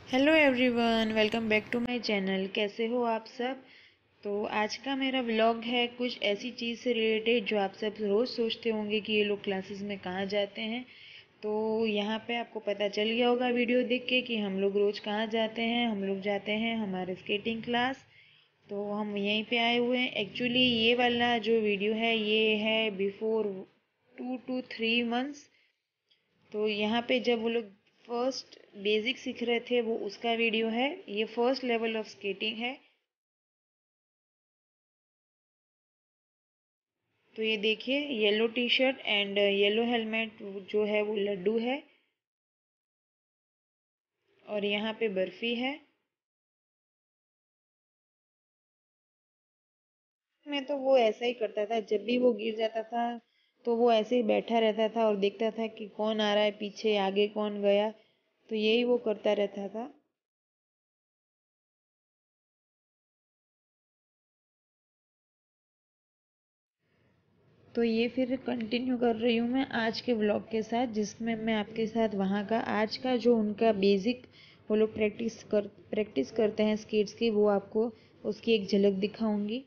Hello everyone, welcome back to my channel. कैसे हो आप सब। तो आज का मेरा व्लॉग है कुछ ऐसी चीज़ से रिलेटेड जो आप सब रोज़ सोचते होंगे कि ये लोग क्लासेस में कहाँ जाते हैं। तो यहाँ पे आपको पता चल गया होगा वीडियो देख के कि हम लोग रोज़ कहाँ जाते हैं। हम लोग जाते हैं हमारे स्केटिंग क्लास। तो हम यहीं पे आए हुए हैं। एक्चुअली ये वाला जो वीडियो है ये है बिफोर 2 to 3 months। तो यहाँ पे जब वो लोग फर्स्ट बेसिक सीख रहे थे वो उसका वीडियो है। ये फर्स्ट लेवल ऑफ स्केटिंग है। तो ये देखिए, yellow T shirt and yellow helmet जो है वो लड्डू है। और यहाँ पे बर्फी है। मैं तो वो ऐसा ही करता था, जब भी वो गिर जाता था तो वो ऐसे ही बैठा रहता था और देखता था कि कौन आ रहा है पीछे, आगे कौन गया। तो यही वो करता रहता था। तो ये फिर कंटिन्यू कर रही हूँ मैं आज के व्लॉग के साथ, जिसमें मैं आपके साथ वहाँ का आज का जो उनका बेसिक वो लोग प्रैक्टिस करते हैं स्केट्स की, वो आपको उसकी एक झलक दिखाऊंगी।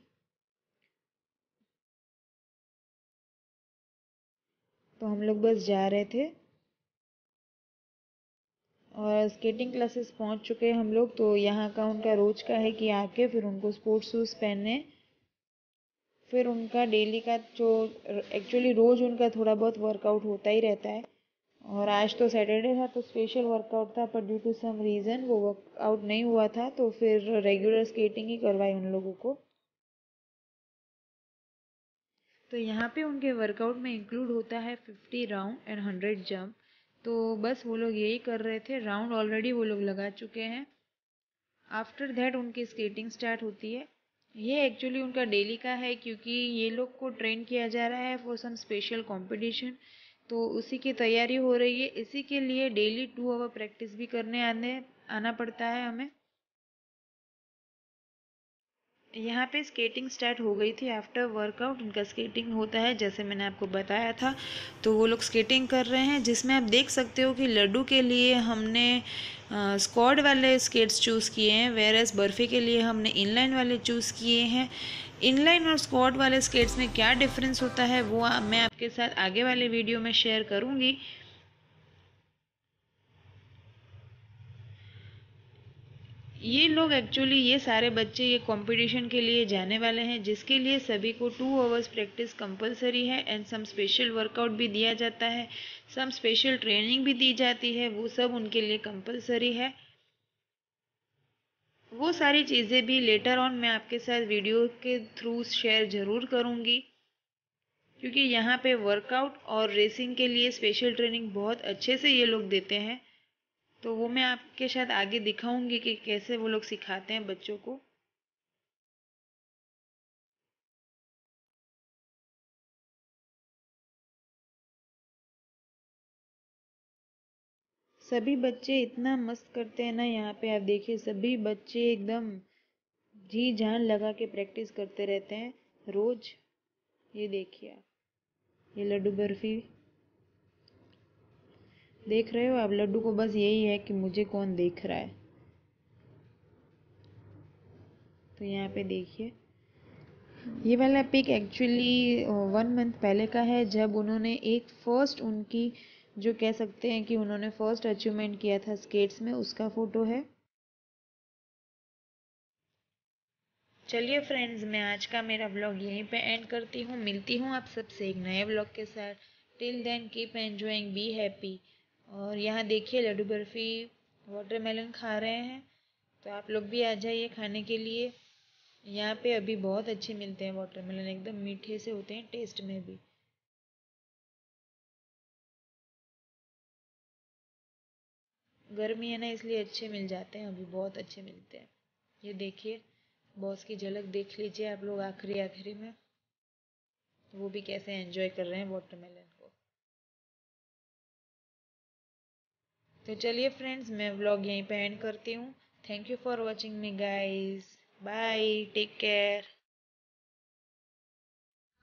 तो हम लोग बस जा रहे थे और स्केटिंग क्लासेस पहुँच चुके हैं हम लोग। तो यहाँ का उनका रोज का है कि आके फिर उनको स्पोर्ट्स शूज़ पहनने, फिर उनका डेली का जो एक्चुअली रोज़ उनका थोड़ा बहुत वर्कआउट होता ही रहता है। और आज तो सैटरडे था तो स्पेशल वर्कआउट था, पर ड्यू टू सम रीज़न वो वर्कआउट नहीं हुआ था, तो फिर रेगुलर स्केटिंग ही करवाई उन लोगों को। तो यहाँ पे उनके वर्कआउट में इंक्लूड होता है 50 राउंड एंड 100 जंप। तो बस वो लोग यही कर रहे थे, राउंड ऑलरेडी वो लोग लगा चुके हैं। आफ्टर दैट उनकी स्केटिंग स्टार्ट होती है। ये एक्चुअली उनका डेली का है, क्योंकि ये लोग को ट्रेन किया जा रहा है फॉर सम स्पेशल कंपटीशन। तो उसी की तैयारी हो रही है। इसी के लिए डेली 2 आवर प्रैक्टिस भी करने आना पड़ता है हमें। यहाँ पे स्केटिंग स्टार्ट हो गई थी। आफ्टर वर्कआउट उनका स्केटिंग होता है, जैसे मैंने आपको बताया था। तो वो लोग स्केटिंग कर रहे हैं, जिसमें आप देख सकते हो कि लड्डू के लिए हमने स्क्वाड वाले स्केट्स चूज़ किए हैं, वेयर एज बर्फ़ी के लिए हमने इनलाइन वाले चूज़ किए हैं। इनलाइन और स्क्वाड वाले स्केट्स में क्या डिफरेंस होता है वो मैं आपके साथ आगे वाले वीडियो में शेयर करूँगी। ये लोग एक्चुअली ये सारे बच्चे ये कंपटीशन के लिए जाने वाले हैं, जिसके लिए सभी को 2 आवर्स प्रैक्टिस कंपलसरी है एंड सम स्पेशल वर्कआउट भी दिया जाता है, सम स्पेशल ट्रेनिंग भी दी जाती है, वो सब उनके लिए कंपलसरी है। वो सारी चीज़ें भी लेटर ऑन मैं आपके साथ वीडियो के थ्रू शेयर ज़रूर करूँगी, क्योंकि यहाँ पे वर्कआउट और रेसिंग के लिए स्पेशल ट्रेनिंग बहुत अच्छे से ये लोग देते हैं। तो वो मैं आपके साथ आगे दिखाऊंगी कि कैसे वो लोग सिखाते हैं बच्चों को। सभी बच्चे इतना मस्त करते हैं ना, यहाँ पे आप देखिए सभी बच्चे एकदम जी जान लगा के प्रैक्टिस करते रहते हैं रोज। ये देखिए आप, ये लड्डू बर्फी देख रहे हो आप। लड्डू को बस यही है कि मुझे कौन देख रहा है। तो यहाँ पे देखिए, ये वाला पिक एक्चुअली 1 मंथ पहले का है, जब उन्होंने एक फर्स्ट उनकी जो कह सकते हैं कि उन्होंने फर्स्ट अचीवमेंट किया था स्केट्स में, उसका फ़ोटो है। चलिए फ्रेंड्स, मैं आज का मेरा व्लॉग यहीं पे एंड करती हूँ। मिलती हूँ आप सबसे एक नए व्लॉग के साथ। Till then keep enjoying, be happy. और यहाँ देखिए लड्डू बर्फ़ी वाटरमेलन खा रहे हैं। तो आप लोग भी आ जाइए खाने के लिए। यहाँ पे अभी बहुत अच्छे मिलते हैं वाटरमेलन, एकदम मीठे से होते हैं टेस्ट में भी। गर्मी है ना, इसलिए अच्छे मिल जाते हैं, अभी बहुत अच्छे मिलते हैं। ये देखिए, बॉस की झलक देख लीजिए आप लोग आखिरी आखिरी में। वो भी कैसे एंजॉय कर रहे हैं वाटरमेलन को। तो चलिए फ्रेंड्स, मैं व्लॉग यहीं पे एंड करती हूँ। Thank you for watching me guys. Bye, take care.